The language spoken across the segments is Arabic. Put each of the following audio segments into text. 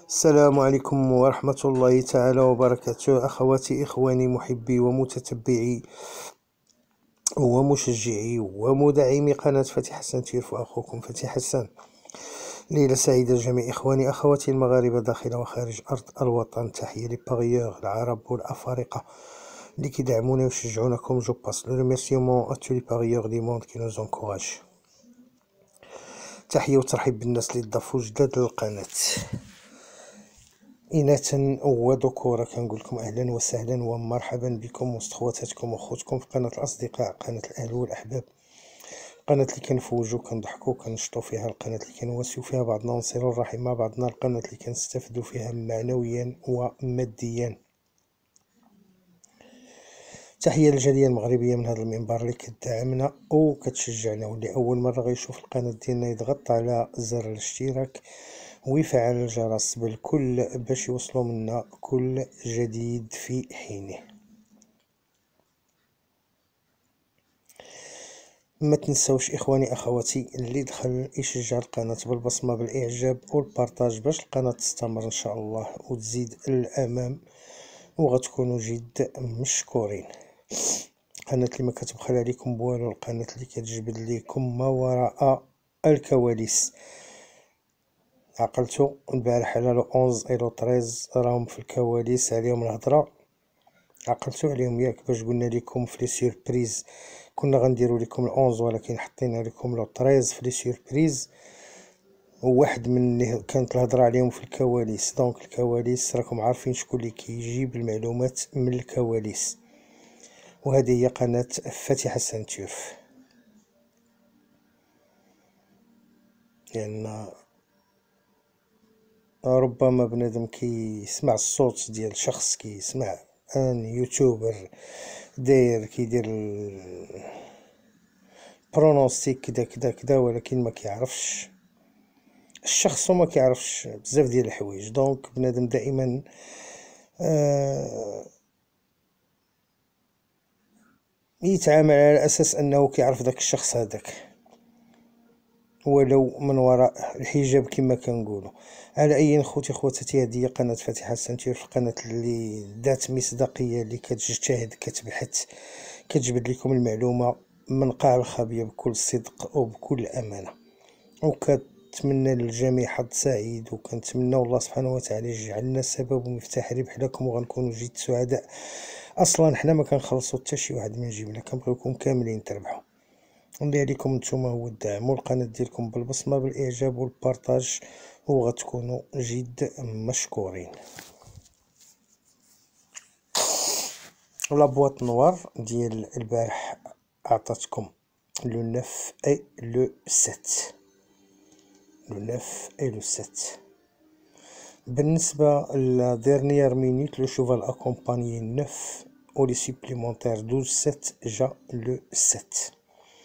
السلام عليكم ورحمة الله تعالى وبركاته. أخواتي إخواني محبي ومتتبعي ومشجعي ومدعمي قناة فتح حسن تيرف، أخوكم فتح حسن. ليلة سعيدة لجميع إخواني أخواتي المغاربة داخل وخارج أرض الوطن. تحية لباغيور العرب والأفارقة اللي كيدعموني ويشجعونكم. جو باس لو ريميرسيومون ا tous les parieurs du monde qui nous encouragent. تحية وترحيب بالناس اللي ضافوا جداد للقناة إناثا وذكورا. كنقول لكم أهلا وسهلا ومرحبا بكم وسط خواتاتكم وخوتكم في قناة الأصدقاء، قناة الأهل والأحباب، القناة اللي كنفوجو كنضحكو كنشطو فيها، القناة اللي كنواسيو فيها بعضنا ونصلو الرحم مع بعضنا، القناة اللي كنستافدو فيها معنويا وماديا. تحية للجالية المغربية من هذا المنبر اللي كتدعمنا وكتشجعنا، واللي أول مرة غيشوف القناة ديالنا يضغط على زر الاشتراك ويفعل الجرس بالكل باش يوصلوا منا كل جديد في حينه. ما تنسوش اخواني اخواتي اللي دخل يشجع القناة بالبصمة بالاعجاب والبارطاج باش القناة تستمر ان شاء الله وتزيد للامام وغتكونوا جد مشكورين. القناة اللي ما كتبخل عليكم بوالو، القناة اللي كتجبد ليكم ما وراء الكواليس. عقلتو البارح على لو 11 اي لو 13 راهم في الكواليس عليهم الهضره، عقلتو عليهم ياك؟ باش قلنا لكم في لي سوربريز كنا غنديروا لكم ال 11 ولكن حطينا لكم لو 13 في لي سوربريز، وواحد من اللي كانت الهضره عليهم في الكواليس. دونك الكواليس راكم عارفين شكون اللي كيجيب المعلومات من الكواليس، وهذه هي قناه فتح حسن تيرف. لان ربما بنادم كيسمع الصوت ديال شخص، كيسمع ان يوتيوبر داير كيدير برونوستيك كدا كدا كدا، ولكن ما كيعرفش الشخص وما كيعرفش بزاف ديال الحوايج. دونك بنادم دائما يتعامل على اساس انه كيعرف داك الشخص هذاك ولو من وراء الحجاب كما كنقولوا. على اي خوتي خواتاتي، هذه هي قناه فتح حسن تيرف، القناه اللي ذات مصداقيه، اللي كتجتهد كتبحث كتجبد لكم المعلومه من قاع الخابيه بكل صدق وبكل امانه. وكنتمنى للجميع حظ سعيد، وكنتمنى الله سبحانه وتعالى يجعلنا سبب ومفتاح ربح لكم وغنكونوا جد سعداء. اصلا حنا ما كنخلصوا حتى شي واحد من جيبنا، كنبغيوكم كاملين تربحوا. اللي عليكم نتوما هو الدعم والقناة ديالكم بالبصمة بالاعجاب والبارطاج وغتكونوا جد مشكورين. لا بواط نوار ديال البارح عطاتكم لو 9 اي لو 7، لو 9 اي لو 7. بالنسبة لا ديرنيير مينوت لو شوفال اكومبانيي 9 و لي سوبليمونتير 12 7 جا لو 7.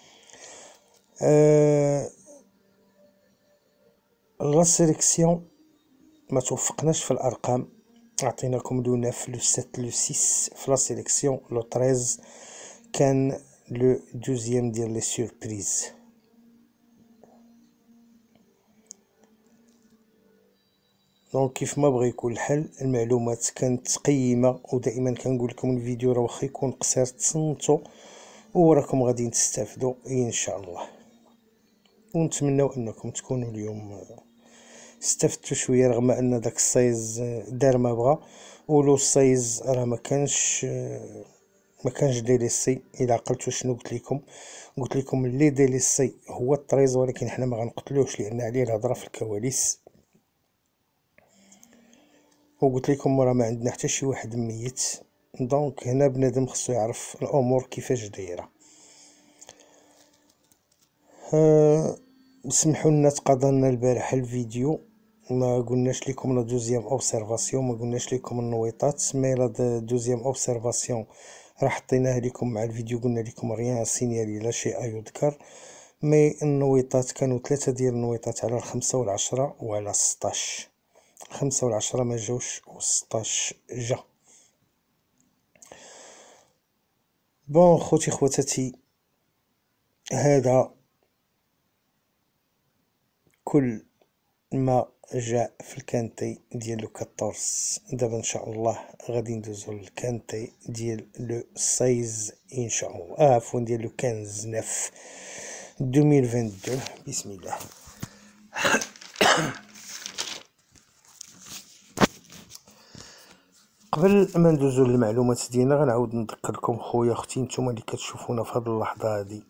لا سيليكسيون ما توفقناش في الارقام، عطيناكم لو 9 لو 7 لو 6 في لا سيليكسيون. لو 13 كان لو دوزيام ديال لي سوربريز. دونك كيف ما بغى يكون الحل، المعلومات كانت قيمه، ودائما كنقول لكم الفيديو راه واخا يكون قصير تصنتو وراكم غادي تستافدوا ان شاء الله. ونتمنوا انكم تكونوا اليوم استفدتوا شويه، رغم ان داك الصيز دار ما بغى، ولو الصيز راه ما كانش ديليسي. الا عقلتوا شنو قلت لكم اللي ديليسي هو الطريز، ولكن حنا ما غنقتلوش لان عليه الهضره في الكواليس. وقلت لكم راه ما عندنا حتى شي واحد ميت. دونك هنا بنادم خصو يعرف الامور كيفاش دايره. سمحوا لنا تقاضى لنا البارح الفيديو، ما قلناش لكم لا دوزيام اوبسيرفاسيون، ما قلناش لكم النويطات، مي لا دوزيام اوبسيرفاسيون راه حطيناها لكم مع الفيديو، قلنا لكم ريان سينيالي لا شيء يذكر. مي النويطات كانوا 3 ديال النويطات على الخمسة والعشرة وعلى 16. 5 والعشرة ما جاوش و16 جا. بون خوتي خواتاتي، هذا كل ما جاء في الكانتي ديال لو 14. دابا ان شاء الله غادي ندوزو للكانتي ديال لو 16 ان شاء الله، عفوا ديال لو 15 9 2022. بسم الله. قبل ما ندوزو للمعلومات ديالنا غنعاود نذكركم خويا اختي نتوما اللي كتشوفونا في هذه اللحظه هذه،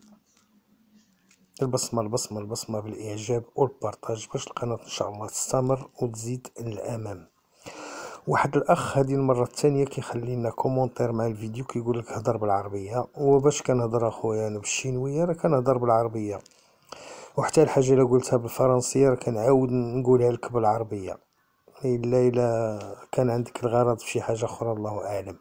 البصمه بالاعجاب والبارطاج باش القناه ان شاء الله تستمر وتزيد للامام. واحد الاخ هذه المره الثانيه كيخلي لنا كومونتير مع الفيديو كيقول لك هضر بالعربيه، وباش كنهضر اخويا انا بالشينويه راه كنهضر بالعربيه، وحتى الحاجه الا قلتها بالفرنسيه راه كنعاود نقولها لك بالعربيه، الا كان عندك الغرض في شي حاجه اخرى الله اعلم.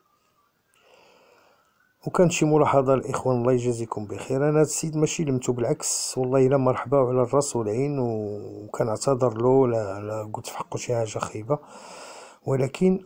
وكان شي ملاحظه الاخوان الله يجازيكم بخير، انا هاد السيد ماشي لمتو بالعكس والله الا مرحبا وعلى الراس والعين، وكنعتذر له لا قلت في حقه شي حاجه خايبه، ولكن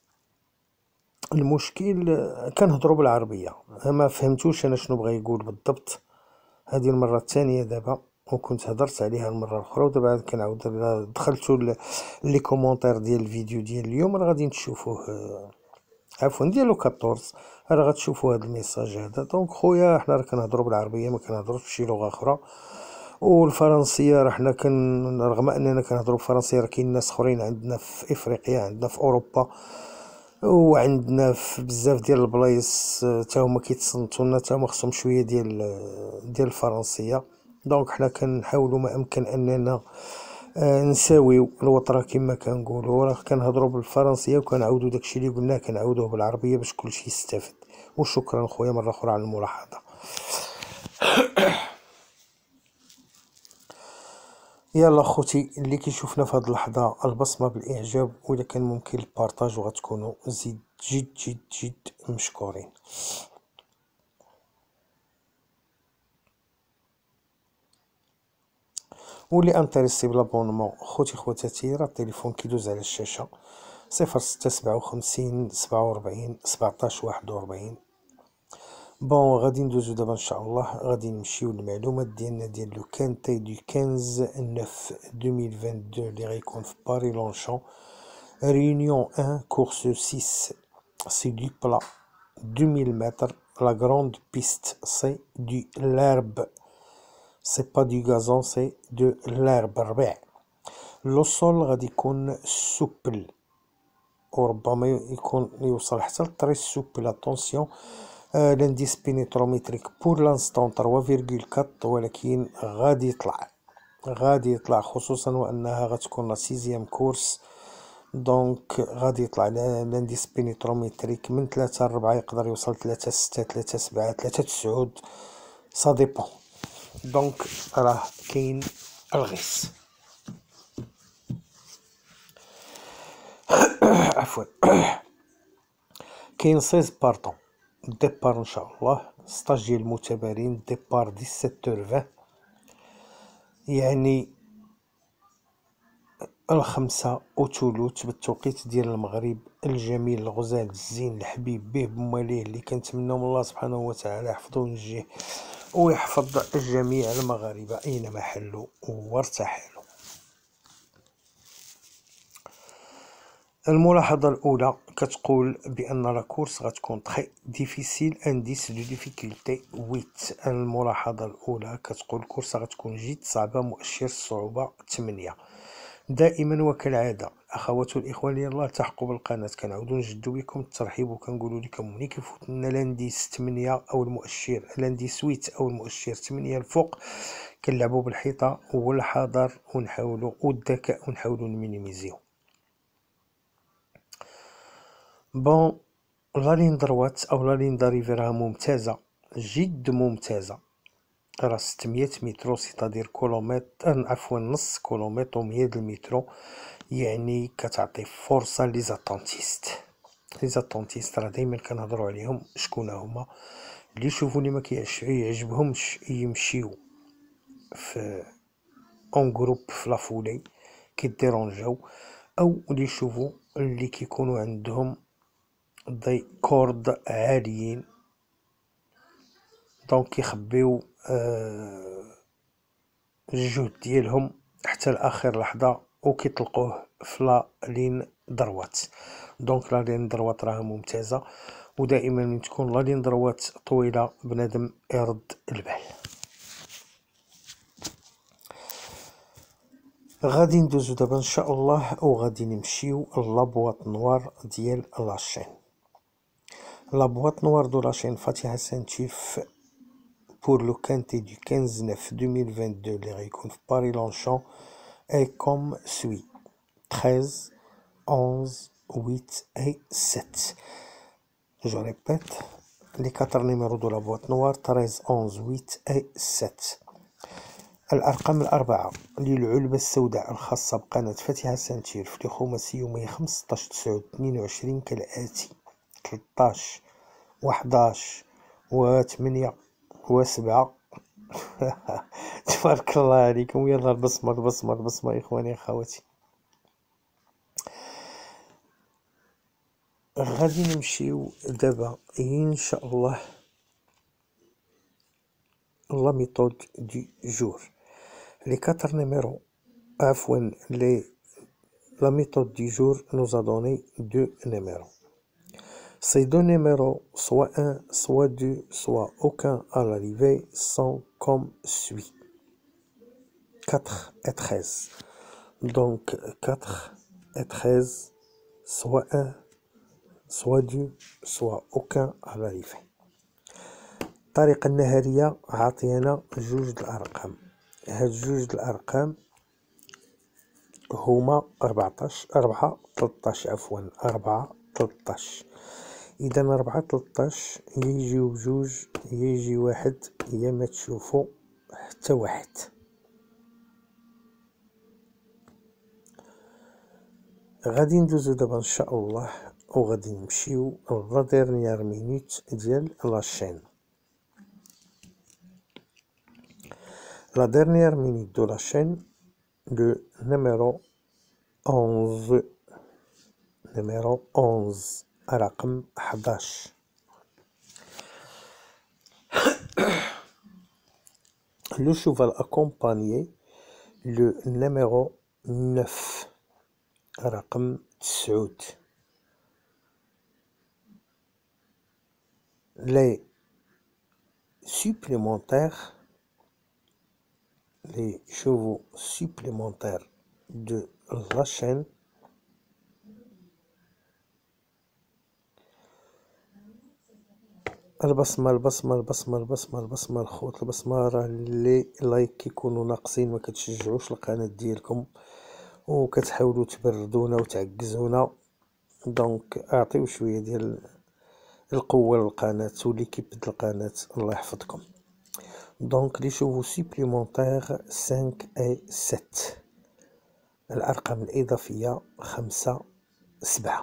المشكل كنهضروا بالعربيه ما فهمتوش انا شنو بغا يقول بالضبط. هذه المره الثانيه دابا، وكنت هضرت عليها المره الاخرى، ودابا عاد كنعاود دخلتوا لي كومونتير ديال الفيديو ديال اليوم راه غادي تشوفوه، عفوا ديالو 14 راه غتشوفوا هذا الميساج هذا. دونك خويا حنا راه كنهضروا بالعربيه ما كنهضروش بشي لغه اخرى، والفرنسيه راه حنا رغم اننا كنهضروا بالفرنسيه راه كاين ناس اخرين عندنا في افريقيا، عندنا في اوروبا، وعندنا في بزاف ديال البلايص حتى هما كيتصنتوا لنا، حتى هما خصهم شويه ديال الفرنسيه. دونك حنا كنحاولوا ما امكن اننا نساويو الوطره كما كنقولوا، راه كنهضروا بالفرنسيه وكنعاودوا داكشي اللي قلناه كنعاودوه بالعربيه باش كلشي يستافد. وشكرا خويا مره اخرى على الملاحظه. يلا خوتي اللي كيشوفنا في هذه اللحظه البصمه بالاعجاب، واذا كان ممكن البارطاج، وغتكونوا زيد جد جد جد مشكورين. واللي انتريسي بلابونمون خوتي خواتاتي راه التليفون كيدوز على الشاشه 0657 47 17 41. بون غادي ندوزو دابا ان شاء الله، غادي نمشيو للمعلومات ديالنا ديال لو كانتي دو 15 9 2022 اللي غيكون في باري لونشون ريونيون 1 كورس 6. سي دو بلا 2000 متر. لا غروند بيست سي دو لارب، سي با دو غازون سي دو لارب ربيع. لو سول غادي يكون سوبل، وربما يكون يوصل حتى لطريس سوبل. اتونسيون لانديس بينيتروميتريك بور لانستون 3.4، ولكن غادي يطلع خصوصا وانها غتكون لا 6 كورس. دونك غادي يطلع لانديس بينيتروميتريك من 3 ل 4، يقدر يوصل 3 6 3 7 3 9، سا ديبون. دونك راه كاين الغيس. عفوا. كاين 16 بارطون. ديبار ان شاء الله ستاج ديال المتبارين ديبار 17h20، يعني الخمسة وثلث بالتوقيت ديال المغرب الجميل الغزال الزين الحبيب به بمواليه، اللي كنتمناو من الله سبحانه وتعالى يحفظو وينجيه ويحفظ جميع المغاربه اينما حلوا وارتحلوا. الملاحظه الاولى كتقول بان لا كورس غتكون تري ديفيسيل، انديس دو ديفيكولتي 8. الملاحظه الاولى كتقول الكورس غتكون جد صعبه، مؤشر الصعوبه 8. دائما وكالعاده الاخوات والاخوان ديال الله التحقوا بالقناه، كنعاودو نجدو بكم الترحيب وكنقولوا لكم ملي كيفوت لنا لانديس 8 او المؤشر لانديس 8 او المؤشر 8 الفوق كنلعبوا بالحيطه والحذر ونحاولوا والذكاء ونحاولوا نمينيميزيو. بون لا لين دروات او لا لين داريفي راها ممتازه جد ممتازه، راه 600 متر سيتادير كيلومتر، عفوا نص كيلومتر و100 المترو، يعني كتعطي فرصه لي زاتونتيست راه دائما كنهضروا عليهم شكون هما اللي يشوفوا لي ما يعجبهمش يمشيو في اون جروب في لافولي كيديرونجاو، او اللي يشوفوا اللي كيكونوا عندهم دي كورد عاليين دونك كيخبيو الجهد ديالهم حتى لاخر لحظه وكيطلقوه في لا لين دروات. دونك لا لين دروات راها ممتازه، ودائما من تكون لا لين دروات طويله بنادم يرد البال. غادي ندوزو دابا ان شاء الله وغادي نمشيو لابواط نوار ديال لاشين. لابواط نوار دو لاشين فاتحه سانتيف pour le quintet du 15/9/2022 اللي غيكون في باري لونشون est comme suit: 13, 11, 8 et 7. Je répète, les 4 numéros de la boîte noire: 13, 11, 8 et 7. الأرقام الأربعة للعلبة السوداء الخاصة بقناة فاتحة سانتيرف لخماسي يومي 15/9/22 كالآتي: 13 و11 و8 و7. تبارك الله عليكم، يلا البصمة البصمة البصمة إخواني أخواتي. غادي نمشيو دابا إن شاء الله لا ميثود دو جور. لي 4 numéros عفوا la méthode du jour nous a donné 2 numéros. Ces 2 numéros, soit 1, soit 2, soit aucun à l'arrivée, sont comme suit: 4 et 13. Donc 4 et 13, soit 1, soit 2, soit aucun à l'arrivée. الطريقة النهارية عاطيانا جوج الأرقام. هاد جوج الأرقام هما 13 إذا 4 13 يجيو بجوج، يجي واحد، يا ما تشوفو حتى واحد. غادي ندوزو دابا ان شاء الله وغادي نمشيو لا ديرنيير مينوت ديال لاشين. La dernière minute de la chaîne, le numéro 11. Numéro 11. رقم 11. Le cheval accompagné, le numéro 9. رقم 9. Les supplémentaires, les chevaux supplémentaires de la chaîne البصمة البصمة البصمة البصمة البصمة الخوت البصمة. راه لي لايك كيكونوا ناقصين ما كتشجعوش القناة ديالكم وكتحاولوا تبردونا وتعكزونا، دونك اعطيو شوية ديال القوة للقناة وليكيب د القناة، الله يحفظكم. دونك لي شوفو سوبليمونتير 5 اي 7. الأرقام الإضافية 5 7.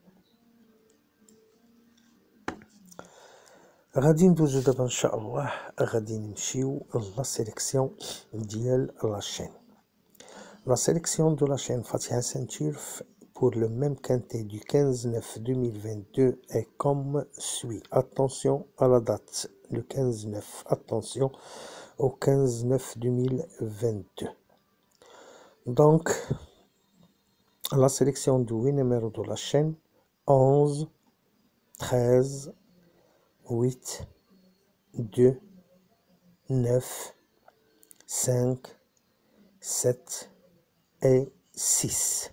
غادي ندوزو دابا ان شاء الله غادي نمشيو لا سيليكسيون ديال لاشين. La sélection de la chaîne Fatiha Saint-Turf pour le même quintet du 15/9/2022 est comme suit. Attention à la date, le 15/9. Attention au 15/9/2022. Donc, la sélection de 8 numéros de la chaîne: 11, 13, 8, 2, 9, 5, 7 et 6.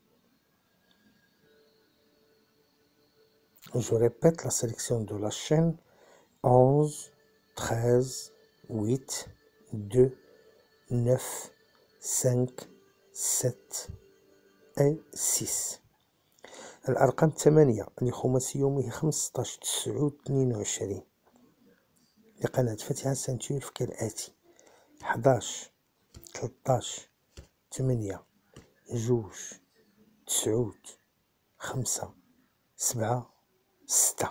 Je répète la sélection de la chaîne: 11, 13, 8, 2, 9, 5, 7 et 6. الأرقام 8 لخماسي يومه 15/9/22 لقناة فاتحة سانتيرف كالآتي: 11، 13، 8، 2، 9، 5، 7، 6.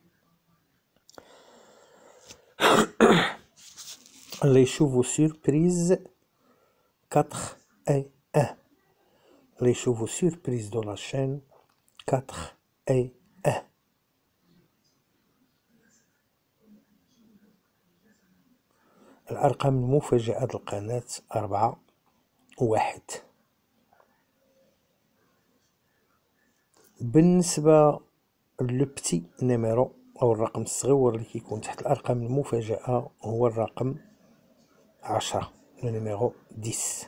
Les chevaux surprises 4 et 1. Les chevaux surprises de la chaîne 4 et 1. الأرقام المفاجئة للقناة 4 و1. بالنسبة للبتي نيميرو أو الرقم الصغيور اللي كيكون تحت الأرقام المفاجئة هو الرقم 10، لو نيميرو 10.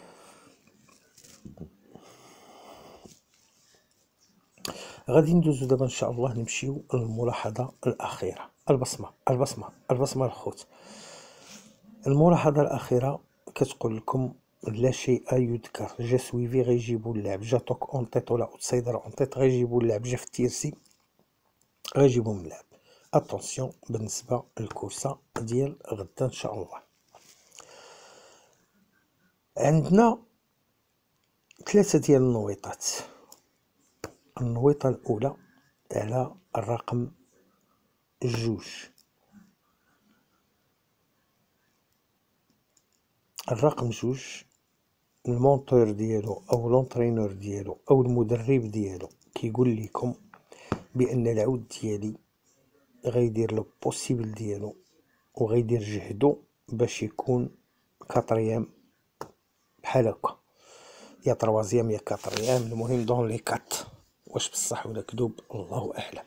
غادي ندوزو دابا ان شاء الله نمشيو للملاحظة الأخيرة، البصمة الخوت. الملاحظة الأخيرة كتقول لكم لا شيء يذكر، جا سويفي غيجيبو اللعب، جا توك اون تيت ولا اوتسايدر اون تيت غيجيبو اللعب، جا في التيرسي غيجيبو من اللعب. اتونسيون بالنسبة للكورسة ديال غدا ان شاء الله. عندنا 3 ديال النويطات. النويطة الأولى على الرقم 2. الرقم 2 المونطور ديالو او لونطرينور ديالو او المدرب ديالو كيقول لكم بان العود ديالي غيدير لو بوسيبل ديالو وغيدير جهدو باش يكون كاتريام بحال هكا، يا تروازيام يا كاتريام، المهم دون لي كات. واش بصح ولا كذوب الله اعلم.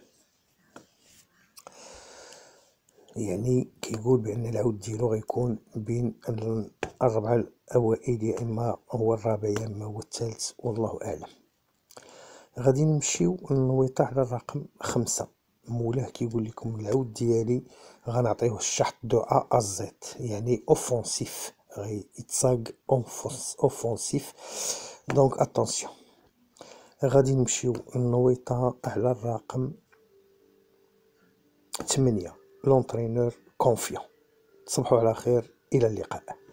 يعني كيقول بان العود ديالو غيكون بين الربعة الاوائل، يا اما هو الرابع يا اما هو الثالث، والله اعلم. غادي نمشيو للنويطة على الرقم 5. مولاه كيقول لكم العود ديالي غنعطيوه الشحط دو ا زيت، يعني اوفونسيف، غيتصاق اوفونسيف. دونك اتونسيون. غادي نمشيو للنويطة على الرقم 8، لونطرينور كونفيون. تصبحوا على خير، الى اللقاء.